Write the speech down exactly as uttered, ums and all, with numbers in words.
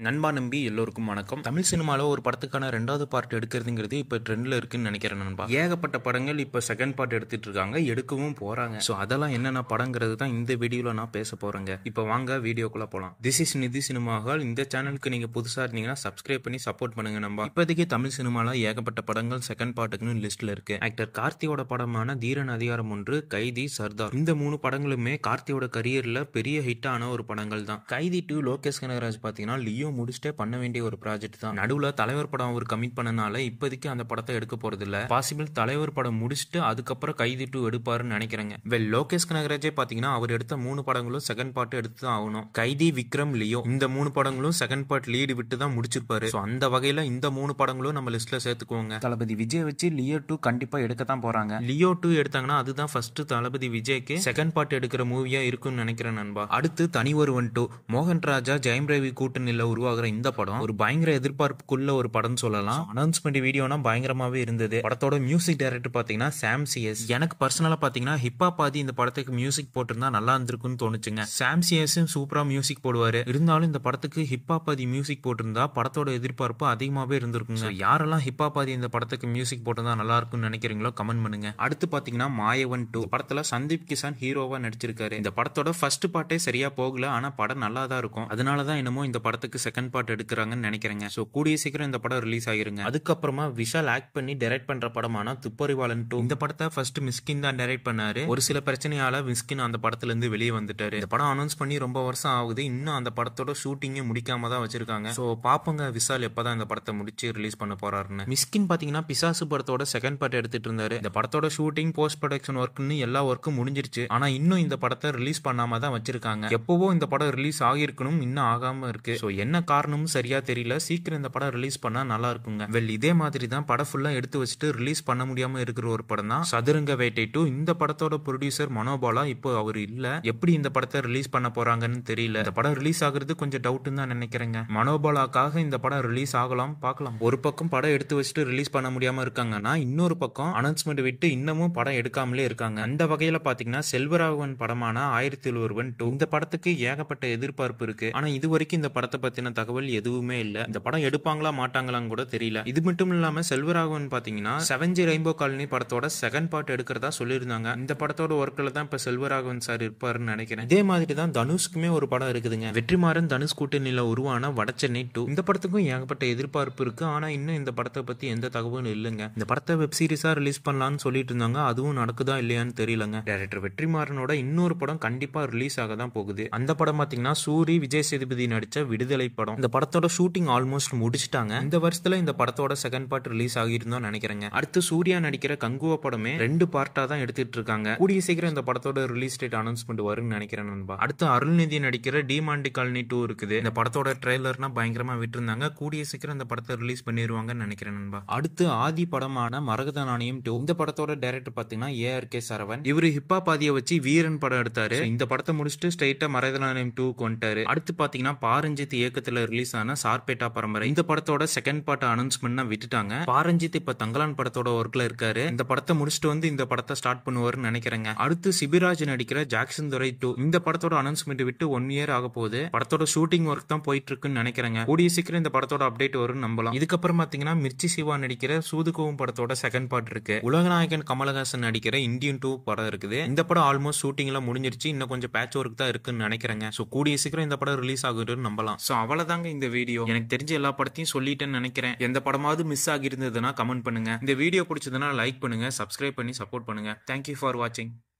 நண்பா நம்பி எல்லோருக்கும் வணக்கம். தமிழ் சினிமாவில் ஒரு படத்துக்கான ரெண்டாவது பார்ட் எடுக்கிறதுங்கிறது இப்போ ட்ரெண்டில் இருக்குன்னு நினைக்கிறேன் நண்பா. ஏகப்பட்ட படங்கள் இப்போ செகண்ட் பார்ட் எடுத்துட்டு இருக்காங்க, எடுக்கவும் போறாங்க. ஸோ அதெல்லாம் என்னென்ன படங்கிறது தான் இந்த வீடியோவில் நான் பேச போறேங்க. இப்போ வாங்க வீடியோக்குள்ள போகலாம். திஸ் இஸ் நிதி சினிமாக்கள். இந்த சேனலுக்கு நீங்க புதுசாக இருந்தீங்கன்னா சப்ஸ்கிரைப் பண்ணி சப்போர்ட் பண்ணுங்க நண்பா. இப்போதைக்கு தமிழ் சினிமாவில் ஏகப்பட்ட படங்கள் செகண்ட் பார்ட்டுக்குன்னு லிஸ்ட்ல இருக்கு. ஆக்டர் கார்த்தியோட படமான தீரன் அதிகாரம் ஒன்று, கைதி, சர்தார், இந்த மூணு படங்களுமே கார்த்தியோட கரியர்ல பெரிய ஹிட் ஆன ஒரு படங்கள் தான். கைதி டூ லோகேஷ் கனகராஜ் பாத்தீங்கன்னா லியோ முடிச்சுட்டே பண்ண வேண்டிய ஒரு ப்ராஜெக்ட் தான். நடுவுல தலைவர் படம் அவர் கமிட் பண்ணனால இப்போதைக்கு அந்த படத்தை எடுக்க போறது இல்ல. பாசிபிள் தலைவர் படம் முடிச்சுட்டு அதுக்கப்புறம் கைதி டூ எடுப்பாருன்னு நினைக்கிறேங்க. வெல் லோகேஷ் கனகராஜே பாத்தீங்கன்னா அவர் எடுத்த மூணு படங்களும் செகண்ட் பார்ட் எடுத்து தான் ஆகணும். கைதி, விக்ரம், லியோ இந்த மூணு படங்களும் செகண்ட் பார்ட் லீடு விட்டு தான் முடிச்சிருப்பாரு. அந்த வகையில இந்த மூணு படங்களும் நம்ம லிஸ்ட்ல சேர்த்துக்குவோங்க. தளபதி விஜய் வச்சு லியோ டூ கண்டிப்பா எடுக்க தான் போறாங்க. லியோ டூ எடுத்தாங்கன்னா அதுதான் ஃபர்ஸ்ட் தளபதி விஜய்க்கு செகண்ட் பார்ட் எடுக்கிற மூவியா இருக்கும்னு நினைக்கிறேன் நண்பா. அடுத்து தனி ஒருவன் டூ, மோகன் ராஜா, ஜெயம் ரவி கூட்டணியில உருவாகிற இந்த படம் ஒரு பயங்கர எதிர்பார்ப்புக்குள்ள ஒரு படம் சொல்லலாம். அனௌன்ஸ்மெண்ட் வீடியோனா பயங்கரமாவே இருந்தது. படத்தோட மியூசிக் டைரக்டர் பாத்தீங்கன்னா சாம் சிஎஸ். எனக்கு பர்சனலா பாத்தீங்கன்னா ஹிப்பா பாதி இந்த படத்துக்கு மியூசிக் போட்டிருந்தா நல்லா இருந்திருக்குன்னு தோணுச்சுங்க. சாம் சிஎஸ் சூப்பரா மியூசிக் போடுவாரு. இருந்தாலும் இந்த படத்துக்கு ஹிப்பா பாதி மியூசிக் போட்டிருந்தா படத்தோட எதிர்பார்ப்பு அதிகமாவே இருந்திருக்குங்க. யாரெல்லாம் ஹிப்பா பாதி இந்த படத்துக்கு மியூசிக் போட்டிருந்தா நல்லா இருக்கும்னு நினைக்கிறீங்களோ கமெண்ட் பண்ணுங்க. அடுத்து பாத்தீங்கன்னா மாயவன் டூ படத்துல சந்தீப் கிஷான் ஹீரோவா நடிச்சிருக்காரு. இந்த படத்தோட ஃபர்ஸ்ட் பார்ட்டே சரியா போகல, ஆனா படம் நல்லா தான் இருக்கும். அதனாலதான் என்னமோ இந்த படத்துக்கு செகண்ட் பார்ட் எடுக்கிறாங்கன்னு நினைக்கிறேங்க. சோ கூடிய சீக்கிரம் இந்த படம் ரிலீஸ் ஆகிருங்க. அதுக்கப்புறமா விஷால் ஆக்ட் பண்ணி டைரக்ட் பண்ற படமான துப்பறிவாளன் டூ. இந்த படத்தை ஃபர்ஸ்ட் மிஸ்கின் தான் டைரக்ட் பண்ணாரு. ஒரு சில பிரச்சனையால மிஸ்கின் அந்த படத்துல இருந்து வெளியே வந்துட்டாரு. இந்த படம் அனௌன்ஸ் பண்ணி ரொம்ப வருஷம் ஆகுது, இன்னும் அந்த படத்தோட ஷூட்டிங்கே முடிக்காம தான் வச்சிருக்காங்க. சோ பாப்போங்க விஷால் எப்பதான் இந்த படத்தை முடிச்சு ரிலீஸ் பண்ண போறாருன்னு. மிஸ்கின் பாத்தீங்கன்னா பிசாசு படத்தோட செகண்ட் பார்ட் எடுத்துட்டு இருந்தாரு. இந்த படத்தோட ஷூட்டிங், போஸ்ட் ப்ரொடக்ஷன் ஒர்க்னு எல்லா ஒர்க்கும் முடிஞ்சிருச்சு. ஆனா இன்னும் இந்த படத்தை ரிலீஸ் பண்ணாம தான் வச்சிருக்காங்க. எப்பவோ இந்த படம் ரிலீஸ் ஆகிருக்கணும், இன்னும் ஆகாம இருக்கு. சோ என்ன காரணமும் சரியா தெரியல. சீக்கிரம் இந்த படம் ரிலீஸ் பண்ணா நல்லா இருக்குங்க. வெல் இதே மாதிரி தான் படம் ஃபுல்லா எடுத்து வச்சுட்டு ரிலீஸ் பண்ண முடியாம இருக்கிற ஒரு படம் தான் சதுரங்க வேட்டை டூ. இந்த படத்தோட ப்ரொடியூசர் மனோபாலா இப்போ அவர் இல்ல. எப்படி இந்த படத்தை ரிலீஸ் பண்ண போறாங்கன்னு தெரியல. இந்த படம் ரிலீஸ் ஆகுறது கொஞ்சம் டவுட்னு தான் நினைக்கிறேங்க. மனோபாலாக்காக இந்த படம் ரிலீஸ் ஆகலாம், பார்க்கலாம். ஒரு பக்கம் படம் எடுத்து வச்சுட்டு ரிலீஸ் பண்ண முடியாம இருக்காங்கன்னா, இன்னொரு பக்கம் அனௌன்ஸ்மெண்ட் விட்டு இன்னமும் படம் எடுக்காமலே இருக்காங்க. அந்த வகையில பாத்தீங்கன்னா செல்வராகவன் படமான ஆயிரத்தில் ஒருவன் டூ, இந்த படத்துக்கு ஏகப்பட்ட எதிர்பார்ப்பு இருக்கு. ஆனா இது வரைக்கும் இந்த படத்தை பத்தின தகவல் எதுவுமே இல்ல. இந்த படம் எடுப்பாங்களா மாட்டாங்களான்னு கூட தெரியல. இது மட்டும் இல்லாம செல்வராகவன் பாத்தீங்கன்னா செவன்ஜி ரெயின்போ காலனி படத்தோட செகண்ட் பார்ட் எடுக்கிறதா சொல்லியிருந்தாங்க. இந்த படத்தோட ஒர்க்ல தான் இப்ப செல்வராகவன் சார் இருப்பாருன்னு நினைக்கிறேன். இதே மாதிரி தான் தனுஷ்க்குமே ஒரு படம் இருக்குதுங்க. வெற்றிமாறன் தனுஷ் கூட்டணியில உருவான வடச்சென்னை டூ. இந்த படத்துக்கும் ஏகப்பட்ட எதிர்பார்ப்பு இருக்கு. ஆனா இன்னும் இந்த படத்தை பத்தி எந்த தகவலும் இல்லைங்க. இந்த படத்தை வெப் சீரிஸா ரிலீஸ் பண்ணலாம்னு சொல்லிட்டு இருந்தாங்க. அதுவும் நடக்குதா இல்லையான்னு தெரியலங்க. டைரக்டர் வெற்றிமாறனோட இன்னொரு படம் கண்டிப்பா ரிலீஸ் ஆக தான் போகுது. அந்த படம் பாத்தீங்கன்னா சூரி, விஜய் சேதுபதி நடிச்ச விடுதலை படம். இந்த படத்தோட ஷூட்டிங் ஆல்மோஸ்ட் முடிச்சிட்டாங்க. இந்த வருஷத்துல இந்த படத்தோட செகண்ட் பார்ட் ரிலீஸ் ஆகிருந்தோம் நினைக்கிறேங்க. அடுத்து சூர்யா நடிக்கிற கங்குவா படமே ரெண்டு பார்ட்டா தான் எடுத்துட்டு இருக்காங்க. கூடிய சீக்கிரம் இந்த படத்தோட ரிலீஸ் டேட் அனௌன்ஸ்மெண்ட் வரும்னு நினைக்கிறேன் நண்பா. அடுத்து அருள்நிதி நடிக்கிற டிமாண்டி காலனி டூ இருக்குது. இந்த படத்தோட ட்ரெய்லர்னா பயங்கரமா விட்டுருந்தாங்க. கூடிய சீக்கிரம் இந்த படத்தை ரிலீஸ் பண்ணிடுவாங்கன்னு நினைக்கிறேன் நண்பா. அடுத்து ஆதி படமான மரகத நாணயம் டூ. இந்த படத்தோட டைரக்டர் பாத்தீங்கன்னா ஏ ஆர் கே சரவன். இவரு ஹிப்பா பாதியை வச்சு வீரன் படம் எடுத்தாரு. இந்த படத்தை முடிச்சுட்டு ஸ்ட்ரைட்டா மரகத நாணயம் டூ கொண்டாரு. அடுத்து பாத்தீங்கன்னா பாரஞ்சித் இயக்கத்துல ரிலீஸ் ஆன சார்பேட்டா பரம்பரை. இந்த படத்தோட செகண்ட் பார்ட் அனௌன்ஸ்மெண்ட் விட்டுட்டாங்க. பாரஞ்சித் இப்ப தங்கலான் படத்தோட ஒர்க்ல இருக்காரு. இந்த படத்தை முடிச்சுட்டு வந்து இந்த படத்தை ஸ்டார்ட் பண்ணுவாருன்னு நினைக்கிறேங்க. அடுத்து சிபிராஜ் நடிக்கிற ஜாக்சன் துரை டூ. இந்த படத்தோட அனௌன்ஸ்மெண்ட் விட்டு ஒன் இயர் ஆக போகுது. படத்தோட ஷூட்டிங் ஒர்க் தான் போயிட்டு இருக்குன்னு நினைக்கிறேங்க. கூடிய சீக்கிரம் இந்த படத்தோட அப்டேட் வரும்னு நம்பலாம். இதுக்கப்புறம் பாத்தீங்கன்னா மிர்ச்சி சிவா நடிக்கிற சூதுகவும் படத்தோட செகண்ட் பார்ட் இருக்கு. உலகநாயகன் கமலஹாசன் நடிக்கிற இந்தியன் டூ படம் இருக்குது. இந்த படம் ஆல்மோஸ்ட் ஷூட்டிங் எல்லாம் முடிஞ்சிருச்சு. இன்னும் கொஞ்சம் பேட்ச் ஒர்க் தான் இருக்குன்னு நினைக்கிறேங்க. சோ கூடிய சீக்கிரம் இந்த படம் ரிலீஸ் ஆகுதுன்னு நம்பலாம். சோ அவ்வளவுதாங்க இந்த வீடியோ. எனக்கு தெரிஞ்ச எல்லா படத்தையும் சொல்லிட்டேன்னு நினைக்கிறேன். எந்த படமாவது மிஸ் ஆகி இருந்ததுன்னா கமெண்ட் பண்ணுங்க. இந்த வீடியோ பிடிச்சதுன்னா லைக் பண்ணுங்க, சப்ஸ்கிரைப் பண்ணி சப்போர்ட் பண்ணுங்க. தேங்க்யூ ஃபார் வாட்சிங்.